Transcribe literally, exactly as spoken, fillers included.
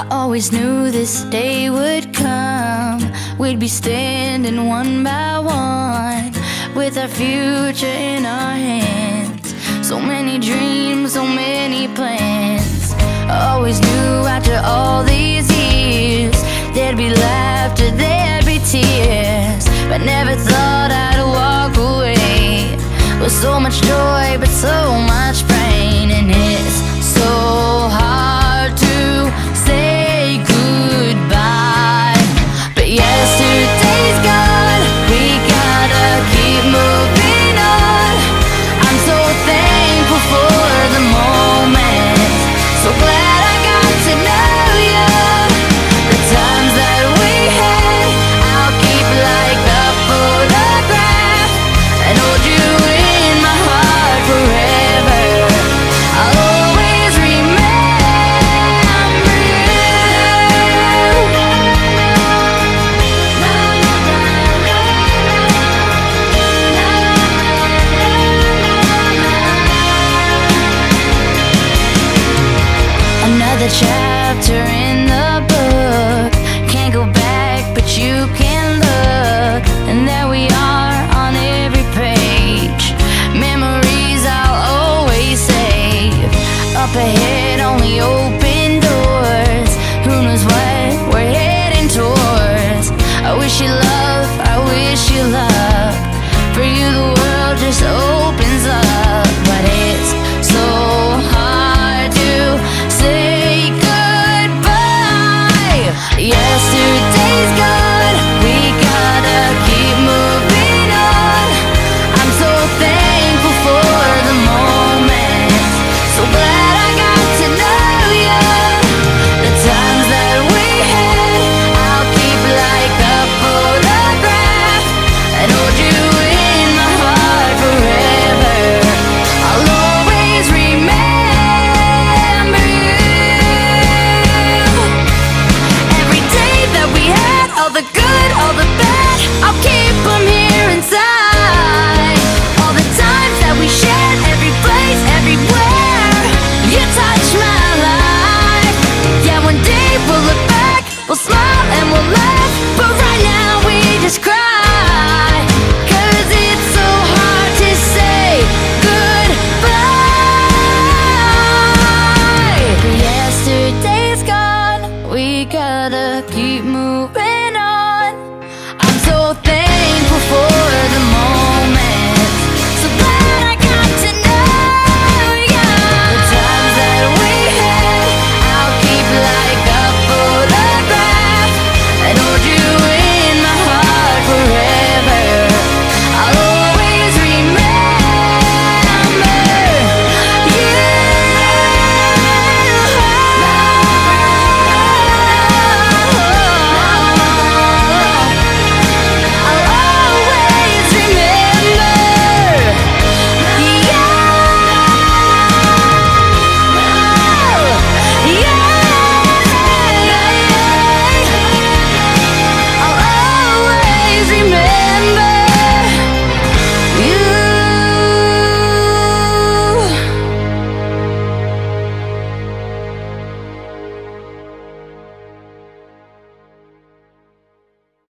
I always knew this day would come. We'd be standing one by one, with our future in our hands. So many dreams, so many plans. I always knew after all these years there'd be laughter, there'd be tears, but never thought I'd walk away with so much joy but so much pain. And it's so hard to say goodbye, but yesterday's gone, we gotta keep moving on. I'm so thankful for the moment, so glad I got to know you. The times that we had, I'll keep like a photograph and hold you in my heart forever. I'll always remember you. Another chapter in the book, can't go back but you can look, and there we are on every page, memories I'll always save. Up ahead